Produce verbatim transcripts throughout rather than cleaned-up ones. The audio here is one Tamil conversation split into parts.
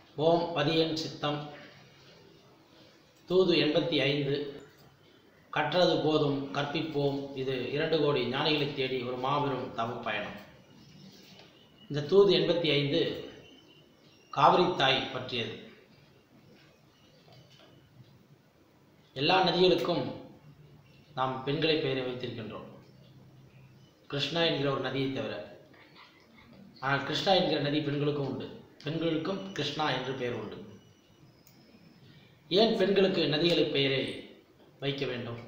ஓம் பதியன் சித்தம் தூது எண்பத்தி ஐந்து. கற்றது போதும் கற்பிப்போம். இது இரண்டு கோடி ஞானிகளை தேடி ஒரு மாபெரும் தவ பயணம். இந்த தூது எண்பத்தி ஐந்து காவிரி தாய் பற்றியது. எல்லா நதிகளுக்கும் நாம் பெண்களை பெயரை வைத்திருக்கின்றோம், கிருஷ்ணா என்கிற ஒரு நதியை தவிர. ஆனால் கிருஷ்ணா என்கிற நதி பெண்களுக்கும் உண்டு. பெண்களுக்கும் கிருஷ்ணா என்று பெயர் உண்டு. ஏன் பெண்களுக்கு நதிகளுக்கு பெயரை வைக்க வேண்டும்?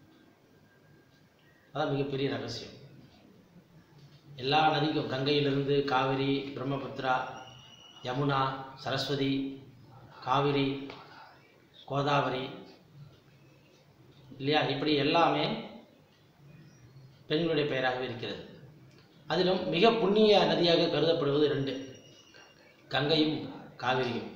அதான் மிகப்பெரிய ரகசியம். எல்லா நதிக்கும், கங்கையிலிருந்து காவிரி, பிரம்மபுத்திரா, யமுனா, சரஸ்வதி, காவிரி, கோதாவரி, இல்லையா, இப்படி எல்லாமே பெண்களுடைய பெயராகவே இருக்கிறது. அதிலும் மிக புண்ணிய நதியாக கருதப்படுவது ரெண்டு, கங்கையும் காவிரியும்.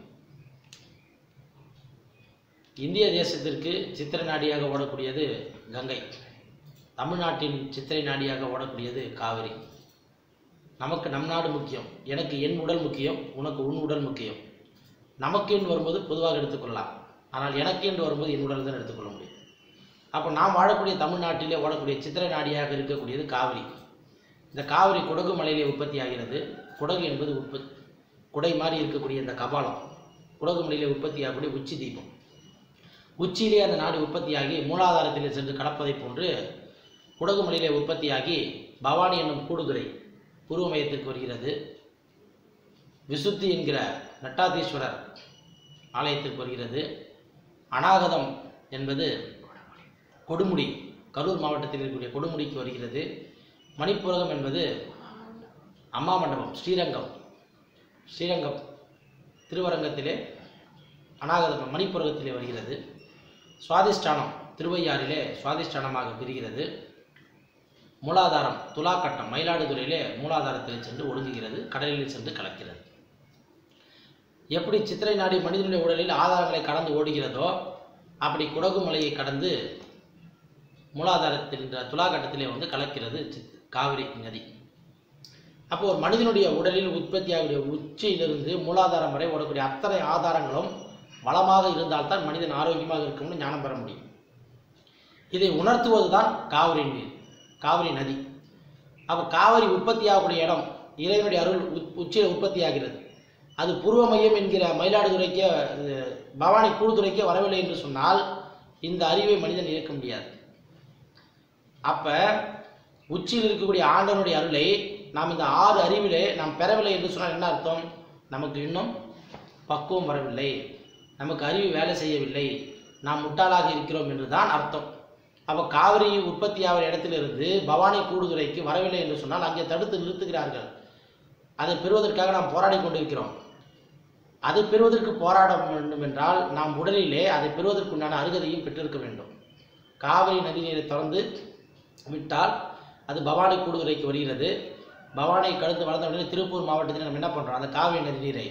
இந்திய தேசத்திற்கு சித்திரை நாடியாக ஓடக்கூடியது கங்கை, தமிழ்நாட்டின் சித்திரை நாடியாக ஓடக்கூடியது காவிரி. நமக்கு நம் நாடு முக்கியம், எனக்கு என் உடல் முக்கியம், உனக்கு உன் உடல் முக்கியம். நமக்கு என்று வரும்போது பொதுவாக எடுத்துக்கொள்ளலாம், ஆனால் எனக்கு என்று வரும்போது என் உடல் தான் எடுத்துக்கொள்ள முடியும். அப்போ நாம் வாழக்கூடிய தமிழ்நாட்டிலே ஓடக்கூடிய சித்திரை நாடியாக இருக்கக்கூடியது காவிரி. இந்த காவிரி குடகு மலையிலே உற்பத்தி ஆகிறது. குடகு என்பது உற்பத்தி, குடை மாதிரி இருக்கக்கூடிய இந்த கபாலம் குடகு மலையிலே உற்பத்தி ஆகக்கூடிய உச்சி தீபம். உச்சியிலே அந்த நாடு உற்பத்தியாகி மூலாதாரத்திலே சென்று கலப்பதை போன்று குடகு மலையிலே உற்பத்தியாகி பவானி என்னும் கூடுதுறை பூர்வ மையத்திற்கு வருகிறது. விசுத்தி என்கிற நட்டாதீஸ்வரர் ஆலயத்திற்கு வருகிறது. அநாகதம் என்பது கொடுமுடி, கரூர் மாவட்டத்தில் இருக்கக்கூடிய கொடுமுடிக்கு வருகிறது. மணிப்புரகம் என்பது அம்மா மண்டபம், ஸ்ரீரங்கம், ஸ்ரீரங்கம் திருவரங்கத்திலே அநாகதம் மணிப்புரகத்திலே வருகிறது. சுவாதிஷ்டானம் திருவையாறிலே சுவாதிஷ்டானமாக பிரிகிறது. மூலாதாரம் துலாக்கட்டம் மயிலாடுதுறையிலே மூலாதாரத்தில் சென்று ஒடுங்குகிறது, கடலில் சென்று கலக்கிறது. எப்படி சித்திரை நாடி மனிதனுடைய உடலில் ஆதாரங்களை கடந்து ஓடுகிறதோ, அப்படி குடகு மலையை கடந்து மூலாதாரத்தில் துலாக்கட்டத்திலே வந்து கலக்கிறது காவிரி நதி. அப்போ ஒரு மனிதனுடைய உடலில் உற்பத்தியாகக்கூடிய உச்சியிலிருந்து மூலாதாரம் வரை ஓடக்கூடிய அத்தனை ஆதாரங்களும் வளமாக இருந்தால்தான் மனிதன் ஆரோக்கியமாக இருக்கும்னு ஞானம் பெற முடியும். இதை உணர்த்துவது தான் காவிரி நீர், காவிரி நதி. அப்போ காவிரி உற்பத்தி ஆகக்கூடிய இடம் இறைவனுடைய அருள் உச்சியில் உற்பத்தி ஆகிறது. அது பூர்வ மையம் என்கிற மயிலாடுதுறைக்கே, பவானி கூடுதுறைக்கே வரவில்லை என்று சொன்னால் இந்த அறிவை மனிதன் இயக்க முடியாது. அப்ப உச்சியில் இருக்கக்கூடிய ஆண்டவனுடைய அருளை நாம் இந்த ஆறு அறிவிலே நாம் பெறவில்லை என்று சொன்னால் என்ன அர்த்தம்? நமக்கு இன்னும் பக்குவம் வரவில்லை, நமக்கு அறிவு வேலை செய்யவில்லை, நாம் முட்டாளாக இருக்கிறோம் என்றுதான் அர்த்தம். அப்போ காவிரி உற்பத்தி ஆகிற இடத்திலிருந்து பவானி கூடுதுறைக்கு வரவில்லை என்று சொன்னால் அங்கே தடுத்து நிறுத்துகிறார்கள். அதை பெறுவதற்காக நாம் போராடி கொண்டிருக்கிறோம். அதை பெறுவதற்கு போராட வேண்டும் என்றால் நாம் உடலிலே அதை பெறுவதற்குண்டான அருகதையும் பெற்றிருக்க வேண்டும். காவிரி நதி நீரை திறந்து விட்டால் அது பவானி கூடுதுறைக்கு வருகிறது. பவானை கடந்து வளர்ந்த உடனே திருப்பூர் மாவட்டத்தில் நம்ம என்ன பண்ணுறோம்? அந்த காவிரி நதி நீரை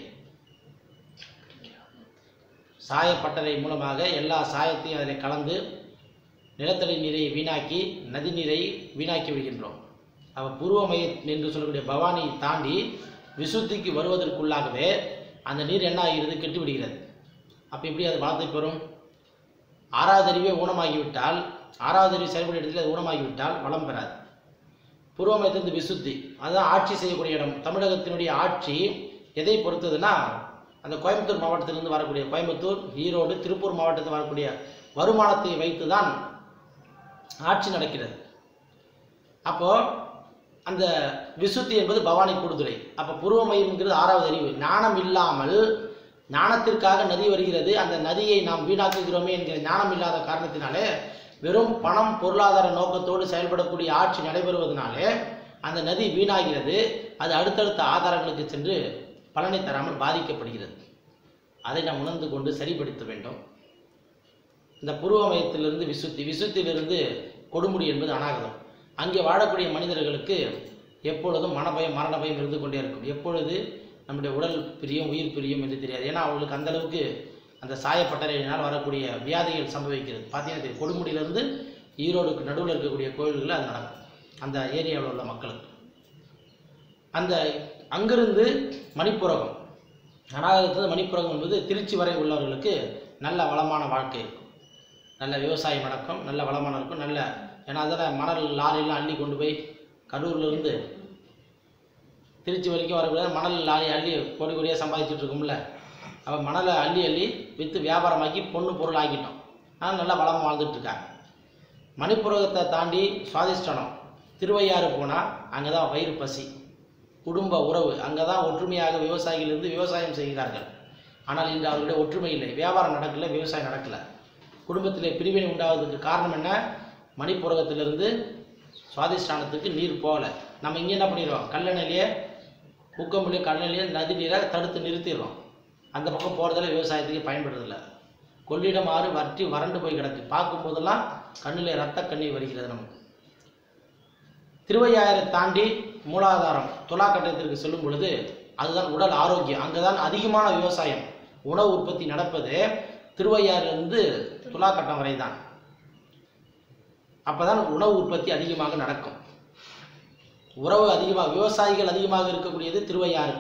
சாயப்பட்டறை மூலமாக எல்லா சாயத்தையும் அதில் கலந்து நிலத்தடி நீரை வீணாக்கி நதி நீரை வீணாக்கி விடுகின்றோம். அப்போ பூர்வ மையம் என்று சொல்லக்கூடிய பவானி தாண்டி விசுத்திக்கு வருவதற்குள்ளாகவே அந்த நீர் என்ன ஆகிறது? கெட்டு விடுகிறது. அப்போ எப்படி அது வளத்தை பெறும்? ஆறாவது அறிவே ஊனமாகிவிட்டால், ஆறாவது அறிவு செயல்படும் இடத்துல அது ஊனமாகிவிட்டால் வளம் பெறாது. பூர்வ மையத்திலிருந்து விசுத்தி, அதுதான் ஆட்சி செய்யக்கூடிய இடம். தமிழகத்தினுடைய ஆட்சி எதை பொறுத்ததுன்னா, அந்த கோயம்புத்தூர் மாவட்டத்திலிருந்து வரக்கூடிய, கோயம்புத்தூர், ஈரோடு, திருப்பூர் மாவட்டத்தில் வரக்கூடிய வருமானத்தை வைத்து தான் ஆட்சி நடக்கிறது. அப்போ அந்த விசுத்தி என்பது பவானி கூடுதுறை. அப்போ பூர்வ மையம்ங்கிறது ஆறாவது அறிவு. ஞானம் இல்லாமல், ஞானத்திற்காக நதி வருகிறது, அந்த நதியை நாம் வீணாக்குகிறோமே என்கிற ஞானம் இல்லாத காரணத்தினாலே, வெறும் பணம் பொருளாதார நோக்கத்தோடு செயல்படக்கூடிய ஆட்சி நடைபெறுவதனாலே அந்த நதி வீணாகிறது. அது அடுத்தடுத்த ஆதாரங்களுக்கு சென்று பலனை தராமல் பாதிக்கப்படுகிறது. அதை நாம் உணர்ந்து கொண்டு சரிப்படுத்த வேண்டும். இந்த பூர்வ மையத்திலிருந்து விசுத்தி, விசுத்திலிருந்து கொடுமுடி என்பது அநாகதம். அங்கே வாழக்கூடிய மனிதர்களுக்கு எப்பொழுதும் மனபயம் மரண பயம் இருந்து கொண்டே இருக்கும். எப்பொழுது நம்முடைய உடல் பிரியும் உயிர் பிரியும் என்று தெரியாது. ஏன்னா அவங்களுக்கு அந்த அளவுக்கு அந்த சாயப்பட்டறையினால் வரக்கூடிய வியாதிகள் சம்பவிக்கிறது. பார்த்தீங்கன்னா கொடுமுடியிலிருந்து ஈரோடுக்கு நடுவில் இருக்கக்கூடிய கோயில்களில் அது நடக்கும், அந்த ஏரியாவில் உள்ள மக்களுக்கு. அந்த அங்கிருந்து மணிப்புரகம், அநாகரிகத்தில் மணிப்புரகம் என்பது திருச்சி வரை உள்ளவர்களுக்கு நல்ல வளமான வாழ்க்கை இருக்கும், நல்ல விவசாயம் நடக்கும், நல்ல வளமான இருக்கும். நல்ல ஏன்னா அதில் மணல் லாரியெல்லாம் அள்ளி கொண்டு போய் கரூர்லேருந்து திருச்சி வரைக்கும் வரக்கூடிய மணல் லாரி அள்ளி கோடி கோடியாக சம்பாதிச்சுட்டு இருக்கோம்ல, அப்போ மணலை அள்ளி அள்ளி விற்று வியாபாரமாக்கி பொண்ணு பொருள் ஆக்கிட்டோம். ஆனால் நல்லா வளமாக வாழ்ந்துட்டுருக்காங்க. மணிப்புரகத்தை தாண்டி சுவாதிஷ்டானம் திருவையாறு போனால் அங்கே தான் வயிறு பசி, குடும்ப உறவு, அங்கே தான் ஒற்றுமையாக விவசாயிகள் இருந்து விவசாயம் செய்கிறார்கள். ஆனால் இன்று அவர்களுடைய ஒற்றுமை இல்லை, வியாபாரம் நடக்கலை, விவசாயம் நடக்கலை. குடும்பத்திலே பிரிவினை உண்டாவதுக்கு காரணம் என்ன? மணிப்புரகத்திலிருந்து சுவாதிஷ்டானத்துக்கு நீர் போகலை. நம்ம இங்கே என்ன பண்ணிடுறோம்? கல்லணையிலேயே உக்கம்புலேயே கல்லணையிலேயே நதி நீரை தடுத்து நிறுத்திடுறோம். அந்த பக்கம் போகிறதில்ல, விவசாயத்துக்கு பயன்படுறதில்லை. கொள்ளிடம் ஆறு வற்றி வறண்டு போய் கிடக்கு. பார்க்கும்போதெல்லாம் கண்ணிலே ரத்த கண்ணீர் வருகிறது நமக்கு. திருவையாறை தாண்டி மூலாதாரம் துலாக்கட்டத்திற்கு செல்லும் பொழுது அதுதான் உடல் ஆரோக்கியம். அங்கே தான் அதிகமான விவசாயம் உணவு உற்பத்தி நடப்பது திருவையாறிலிருந்து துலாக்கட்டம் வரை தான். அப்போ தான் உணவு உற்பத்தி அதிகமாக நடக்கும். உறவு அதிகமாக, விவசாயிகள் அதிகமாக இருக்கக்கூடியது திருவையாறு.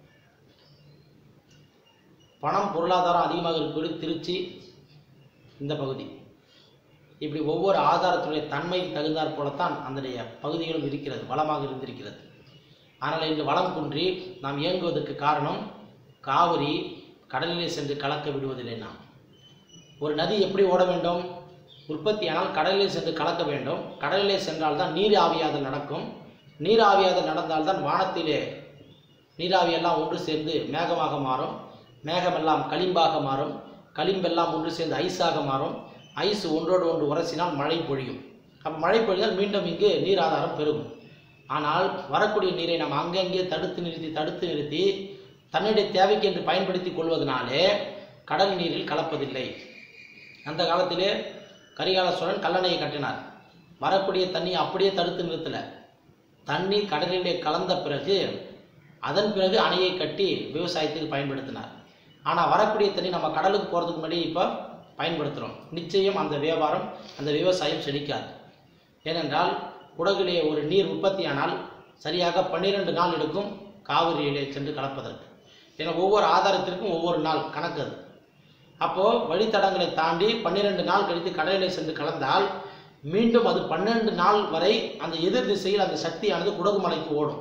பணம் பொருளாதாரம் அதிகமாக இருக்கக்கூடிய திருச்சி இந்த பகுதி. இப்படி ஒவ்வொரு ஆதாரத்துடைய தன்மை தகுந்தாற் போலத்தான் அதனுடைய பகுதிகளும் இருக்கிறது, வளமாக இருந்திருக்கிறது. ஆனால் இன்று வளம் குன்றி நாம் இயங்குவதற்கு காரணம் காவிரி கடலிலே சென்று கலக்க விடுவதில்லை. நாம் ஒரு நதி எப்படி ஓட வேண்டும்? உற்பத்தியானால் கடலிலே சென்று கலக்க வேண்டும். கடலிலே சென்றால்தான் நீர் ஆவியாதல் நடக்கும். நீர் ஆவியாதல் நடந்தால்தான் வானத்திலே நீராவியெல்லாம் ஒன்று சேர்ந்து மேகமாக மாறும். மேகமெல்லாம் களிம்பாக மாறும். களிம்பெல்லாம் ஒன்று சேர்ந்து ஐஸாக மாறும். ஐஸ் ஒன்றோடு ஒன்று உரசினால் மழை பொழியும். அப்போ மழை பொழிந்தால் மீண்டும் இங்கு நீர் ஆதாரம் பெருகும். ஆனால் வரக்கூடிய நீரை நாம் அங்கங்கே தடுத்து நிறுத்தி தடுத்து நிறுத்தி தன்னுடைய தேவைக்கு என்று பயன்படுத்தி கொள்வதனாலே கடல் நீரில் கலப்பதில்லை. அந்த காலத்திலே கரிகால சோழன் கல்லணையை கட்டினார். வரக்கூடிய தண்ணி அப்படியே தடுத்து நிறுத்தலை. தண்ணி கடலிலே கலந்த பிறகு அதன் பிறகு அணையை கட்டி விவசாயத்துக்கு பயன்படுத்தினார். ஆனால் வரக்கூடிய தண்ணி நம்ம கடலுக்கு போகிறதுக்கு முன்னாடி இப்போ பயன்படுத்துகிறோம். நிச்சயம் அந்த வியாபாரம் அந்த விவசாயம் செழிக்காது. ஏனென்றால் குடகிலே ஒரு நீர் உற்பத்தியானால் சரியாக பன்னிரெண்டு நாள் எடுக்கும் காவிரியிலே சென்று கலப்பதற்கு. ஏன்னா ஒவ்வொரு ஆதாரத்திற்கும் ஒவ்வொரு நாள் கணக்கு அது. அப்போது வழித்தடங்களை தாண்டி பன்னிரெண்டு நாள் கழித்து கடலிலே சென்று கலந்தால் மீண்டும் அது பன்னெண்டு நாள் வரை அந்த எதிர் திசையில் அந்த சக்தியானது குடகு மலைக்கு ஓடும்.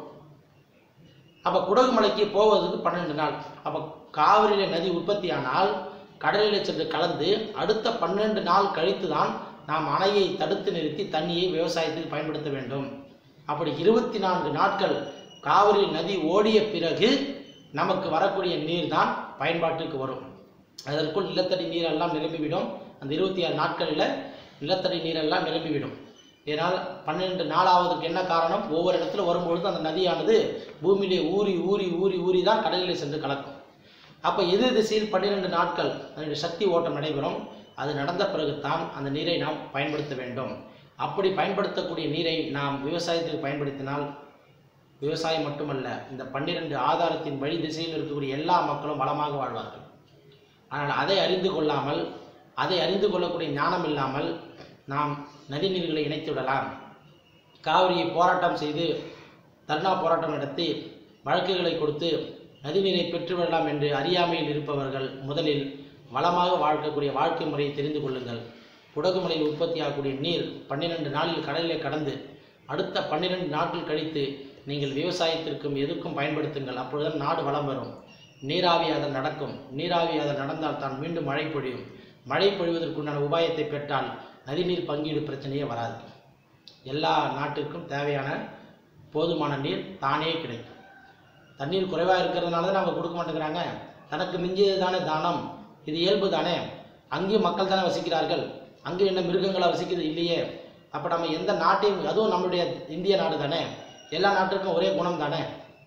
அப்போ குடகு மலைக்கு போவதற்கு பன்னெண்டு நாள். அப்போ காவிரியிலே நதி உற்பத்தியானால் கடலிலே சென்று கலந்து அடுத்த பன்னெண்டு நாள் கழித்து தான் நாம் அணையை தடுத்து நிறுத்தி தண்ணியை விவசாயத்தில் பயன்படுத்த வேண்டும். அப்படி இருபத்தி நான்கு நாட்கள் காவிரி நதி ஓடிய பிறகு நமக்கு வரக்கூடிய நீர் தான் பயன்பாட்டுக்கு வரும். அதற்குள் நிலத்தடி நீரெல்லாம் நிரம்பிவிடும். அந்த இருபத்தி ஆறு நாட்களில் நிலத்தடி நீரெல்லாம் நிரம்பிவிடும். இதனால் பன்னெண்டு நாளாவதுக்கு என்ன காரணம்? ஒவ்வொரு இடத்துல வரும்பொழுது அந்த நதியானது பூமியிலே ஊறி ஊறி ஊறி ஊறி தான் கடலிலே சென்று கலக்கும். அப்போ எதிர் திசையில் பன்னிரெண்டு நாட்கள் அதனுடைய சக்தி ஓட்டம் நடைபெறும். அது நடந்த பிறகுதான் அந்த நீரை நாம் பயன்படுத்த வேண்டும். அப்படி பயன்படுத்தக்கூடிய நீரை நாம் விவசாயத்திற்கு பயன்படுத்தினால் விவசாயம் மட்டுமல்ல, இந்த பன்னிரெண்டு ஆதாரத்தின் வழி திசையில் இருக்கக்கூடிய எல்லா மக்களும் வளமாக வாழ்வார்கள். ஆனால் அதை அறிந்து கொள்ளாமல், அதை அறிந்து கொள்ளக்கூடிய ஞானம் இல்லாமல் நாம் நதிநீர்களை இணைத்து விடலாம். காவிரியை போராட்டம் செய்து தர்ணா போராட்டம் நடத்தி வழக்குகளை கொடுத்து நதிநீரை பெற்றுவிடலாம் என்று அறியாமையில் இருப்பவர்கள் முதலில் வளமாக வாழ்க்கக்கூடிய வாழ்க்கை முறையை தெரிந்து கொள்ளுங்கள். குடகுமலையில் உற்பத்தியாகக்கூடிய நீர் பன்னிரெண்டு நாளில் கடலிலே கடந்து அடுத்த பன்னிரெண்டு நாட்கள் கழித்து நீங்கள் விவசாயத்திற்கும் எதற்கும் பயன்படுத்துங்கள். அப்பொழுதுதான் நாடு வளம் வரும். நீராவியாதல் நடக்கும். நீராவியாதல் நடந்தால் தான் மீண்டும் மழை பொழியும். மழை பொழிவதற்குண்டான உபாயத்தை பெற்றால் நதிநீர் பங்கீடு பிரச்சனையே வராது. எல்லா நாட்டுக்கும் தேவையான போதுமான நீர் தானே கிடைக்கும். தண்ணீர் குறைவாக இருக்கிறதுனால தான் அவங்க கொடுக்க மாட்டேங்கிறாங்க. தனக்கு மிஞ்சியது தானே தானம், இது இயல்பு தானே. அங்கேயும் மக்கள் தானே வசிக்கிறார்கள், அங்கே என்ன மிருகங்களாக வசிக்கிறது இல்லையே. அப்போ நம்ம எந்த நாட்டையும், அதுவும் நம்மளுடைய இந்திய நாடு தானே, எல்லா நாட்டுக்கும் ஒரே குணம் தானே.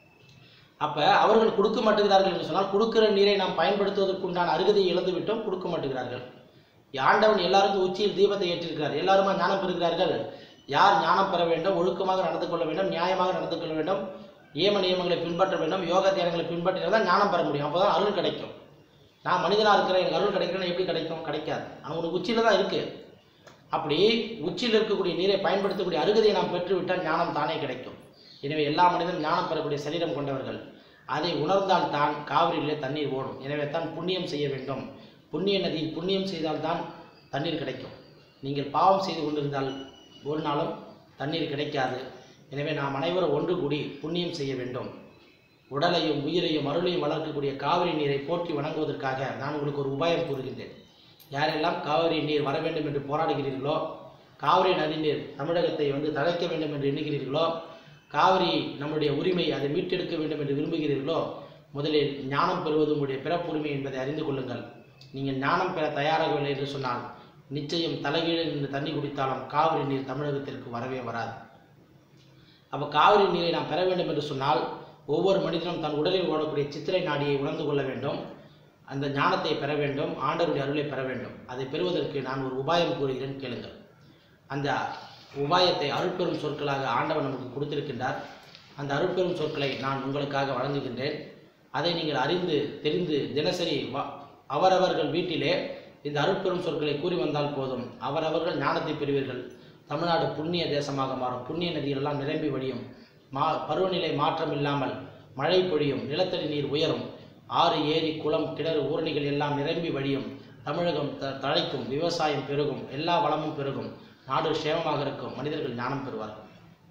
அப்போ அவர்கள் கொடுக்க மாட்டேங்கிறார்கள் என்று சொன்னால் கொடுக்கிற நீரை நாம் பயன்படுத்துவதற்குண்டான அருகதையை இழந்து விட்டோம், கொடுக்க மாட்டேங்கிறார்கள். ஆண்டவன் எல்லாருக்கும் உச்சியில் தீபத்தை ஏற்றிருக்கிறார். எல்லாருமா ஞானம் பெறுகிறார்கள். யார் ஞானம் பெற வேண்டும், ஒழுக்கமாக நடந்து கொள்ள வேண்டும், நியாயமாக நடந்து கொள்ள வேண்டும், ஏம நியமங்களை பின்பற்ற வேண்டும், யோக தியானங்களை பின்பற்றினால் தான் ஞானம் பெற முடியும். அப்போ தான் அருள் கிடைக்கும். நான் மனிதனாக இருக்கிறேன், எனக்கு அருள் கிடைக்கிறேன்னு எப்படி கிடைக்கும்? கிடைக்காது. அவனுக்கு உச்சியில் தான் இருக்குது. அப்படி உச்சியில் இருக்கக்கூடிய நீரை பயன்படுத்தக்கூடிய அருகதையை நாம் பெற்றுவிட்டால் ஞானம் தானே கிடைக்கும். எனவே எல்லா மனிதனும் ஞானம் பெறக்கூடிய சரீரம் கொண்டவர்கள். அதை உணர்ந்தால்தான் காவிரியிலே தண்ணீர் ஓடும். எனவே தான் புண்ணியம் செய்ய வேண்டும். புண்ணிய நதியில் புண்ணியம் செய்தால்தான் தண்ணீர் கிடைக்கும். நீங்கள் பாவம் செய்து கொண்டிருந்தால் ஒரு நாளும் தண்ணீர் கிடைக்காது. எனவே நாம் அனைவரும் ஒன்று கூடி புண்ணியம் செய்ய வேண்டும். உடலையும் உயிரையும் அருளையும் வளர்க்கக்கூடிய காவிரி நீரை போற்றி வணங்குவதற்காக நான் உங்களுக்கு ஒரு உபாயம் கூறுகின்றேன். யாரெல்லாம் காவிரி நீர் வர வேண்டும் என்று போராடுகிறீர்களோ, காவிரி நதி நீர் தமிழகத்தை வந்து தழைக்க வேண்டும் என்று எண்ணுகிறீர்களோ, காவிரி நம்முடைய உரிமை அதை மீட்டெடுக்க வேண்டும் என்று விரும்புகிறீர்களோ, முதலில் ஞானம் பெறுவது உங்களுடைய பிறப்புரிமை என்பதை அறிந்து கொள்ளுங்கள். நீங்கள் ஞானம் பெற தயாராகவில்லை என்று சொன்னால் நிச்சயம் தலைகீழ நின்று தண்ணி குடித்தாலும் காவிரி நீர் தமிழகத்திற்கு வரவே வராது. அப்போ காவிரி நீரை நாம் பெற வேண்டும் என்று சொன்னால் ஒவ்வொரு மனிதனும் தன் உடலில் ஓடக்கூடிய சித்திரை நாடியை உணர்ந்து கொள்ள வேண்டும். அந்த ஞானத்தை பெற வேண்டும். ஆண்டவருடைய அருளை பெற வேண்டும். அதை பெறுவதற்கு நான் ஒரு உபாயம் கூறுகிறேன், கேளுங்கள். அந்த உபாயத்தை அருட்பெரும் சொற்களாக ஆண்டவன் நமக்கு கொடுத்திருக்கின்றார். அந்த அருட்பெரும் சொற்களை நான் உங்களுக்காக வழங்குகின்றேன். அதை நீங்கள் அறிந்து தெரிந்து தினசரி அவரவர்கள் வீட்டிலே இந்த அருட்பெரும் சொற்களை கூறி வந்தால் போதும். அவரவர்கள் ஞானத்தை பெறுவீர்கள். தமிழ்நாடு புண்ணிய தேசமாக மாறும். புண்ணிய நதிகளெல்லாம் நிரம்பி வழியும். மா பருவநிலை மாற்றம் இல்லாமல் மழை பொழியும். நிலத்தடி நீர் உயரும். ஆறு ஏரி குளம் கிணறு ஊரணிகள் எல்லாம் நிரம்பி வழியும். தமிழகம் த தழைக்கும். விவசாயம் பெருகும். எல்லா வளமும் பெருகும். நாடு சேமமாக இருக்கும். மனிதர்கள் ஞானம் பெறுவார்கள்.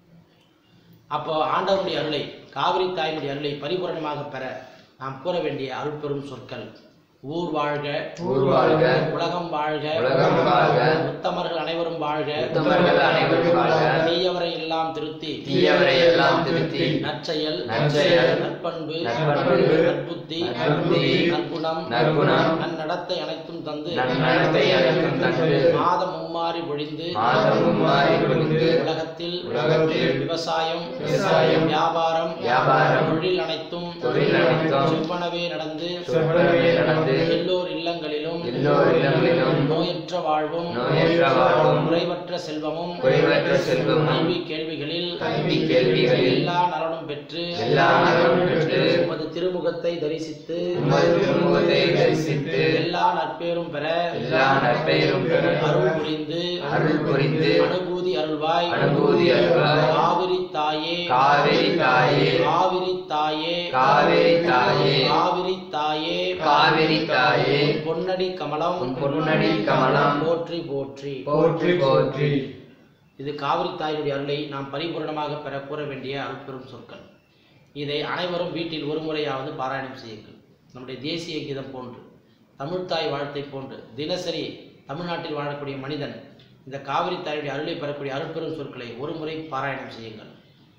அப்போ ஆண்டவனுடைய அருளை, காவிரி தாயினுடைய அருளை பரிபூரணமாக பெற நாம் கூற வேண்டிய அருட்பெரும் சொற்கள்: ஊர் வாழ்க, ஊர் வாழ்க, உலகம் வாழ்க, உலகம் வாழ்க, உத்தமர்கள் அனைவரும் வாழ்க, உத்தமர்கள் அனைவரும் வாழ்க, தீயவரை எல்லாம் திருத்தி, தீயவரை எல்லாம் திருத்தி, நற்செயல், நற்செயல், நற்பண்பு, நற்பண்பு, நற்புத்தி, நற்புத்தி, நற்குணம், நற்குணம், நன்னடத்தை அனைத்தும் தந்து, நன்னடத்தை அனைத்தும் தந்து, மாதம் மும்மாறி பொழிந்து, மாதம் மும்மாறி பொழிந்து, உலகத்தில் உலகத்தில் விவசாயம், விவசாயம், வியாபாரம், வியாபாரம், தொழில் அனைத்தும் தொழில் அனைத்தும் செவ்வனவே நடந்து, செவ்வனவே நடந்து, எல்லோர் இல்லங்களிலும் எல்லோர் இல்லங்களிலும் நோயற்ற வாழ்வும், நோயற்ற வாழ்வும், குறைவற்ற செல்வமும், குறைவற்ற செல்வமும், கல்வி கேள்விகளில் கல்வி கேள்விகளில் எல்லா நலனும் பெற்று, எல்லா நலனும் பெற்று, உமது திருமுகத்தை தரிசித்து, உமது திருமுகத்தை தரிசித்து, எல்லா நற்பேரும் பெற, எல்லா நற்பெயரும் பெற, அருள் புரிந்து, அருள் புரிந்து, அனுபூதி அருள்வாய், அனுபூதி அருள்வாய், காவிரி தாயே, காவேரி தாயே, காவிரி தாயே, காவேரி தாயே, காவிரி தாயே, காவேரி தாயே, பொன்னடி கமலம், உன் பொன்னடி கமலம் போற்றி போற்றி. போற்றி போற்றி. இது காவிரி தாயினுடைய அருளை நாம் பரிபூரணமாக பெற கூற வேண்டிய அருட்பெரும் சொற்கள். இதை அனைவரும் வீட்டில் ஒரு முறையாவது பாராயணம் செய்யுங்கள். நம்முடைய தேசிய கீதம் போன்று, தமிழ்த்தாய் வாழ்த்தை போன்று தினசரி தமிழ்நாட்டில் வாழக்கூடிய மனிதன் இந்த காவிரி தாயுடைய அருளை பெறக்கூடிய அருட்பெரும் சொற்களை ஒரு முறை பாராயணம் செய்யுங்கள்.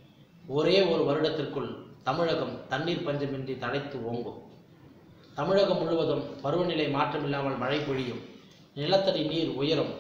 ஒரே ஒரு வருடத்திற்குள் தமிழகம் தண்ணீர் பஞ்சமின்றி தழைத்து ஓங்கும். தமிழகம் முழுவதும் பருவநிலை மாற்றமில்லாமல் மழை பொழியும். நிலத்தடி நீர் உயரும்.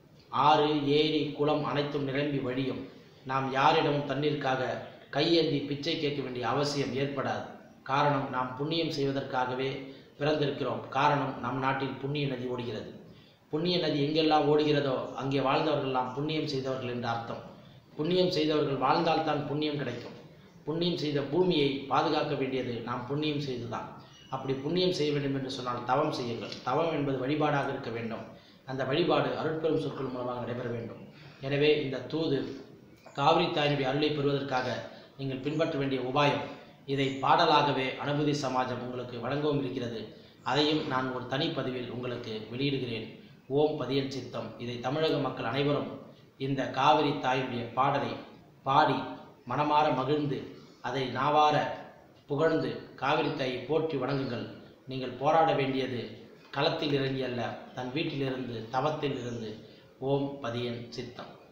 ஆறு ஏரி குளம் அனைத்தும் நிரம்பி வழியும். நாம் யாரிடமும் தண்ணீருக்காக கையேந்தி பிச்சை கேட்க வேண்டிய அவசியம் ஏற்படாது. காரணம், நாம் புண்ணியம் செய்வதற்காகவே பிறந்திருக்கிறோம். காரணம், நம் நாட்டில் புண்ணிய நதி ஓடுகிறது. புண்ணிய நதி எங்கெல்லாம் ஓடுகிறதோ அங்கே வாழ்ந்தவர்கள்லாம் புண்ணியம் செய்தவர்கள் என்ற அர்த்தம். புண்ணியம் செய்தவர்கள் வாழ்ந்தால்தான் புண்ணியம் கிடைக்கும். புண்ணியம் செய்த பூமியை பாதுகாக்க வேண்டியது நாம் புண்ணியம் செய்துதான். அப்படி புண்ணியம் செய்ய வேண்டும் என்று சொன்னால் தவம் செய்யுங்கள். தவம் என்பது வழிபாடாக இருக்க வேண்டும். அந்த வழிபாடு அருட்பெரும் சொற்கள் மூலமாக நடைபெற வேண்டும். எனவே இந்த தூது காவிரி தாயினுடைய அருளை பெறுவதற்காக நீங்கள் பின்பற்ற வேண்டிய உபாயம், இதை பாடலாகவே அனுபூதி சமாஜம் உங்களுக்கு வழங்கவும் இருக்கிறது. அதையும் நான் ஒரு தனிப்பதிவில் உங்களுக்கு வெளியிடுகிறேன். ஓம் பதியன் சித்தம். இதை தமிழக மக்கள் அனைவரும் இந்த காவிரி தாயினுடைய பாடலை பாடி மனமாற மகிழ்ந்து அதை நாவார புகழ்ந்து காவிரி தாயை போற்றி வணங்குங்கள். நீங்கள் போராட வேண்டியது களத்தில் இறங்கி அல்ல, தன் வீட்டிலிருந்து தவத்தில் இருந்து. ஓம் பதியன் சித்தம்.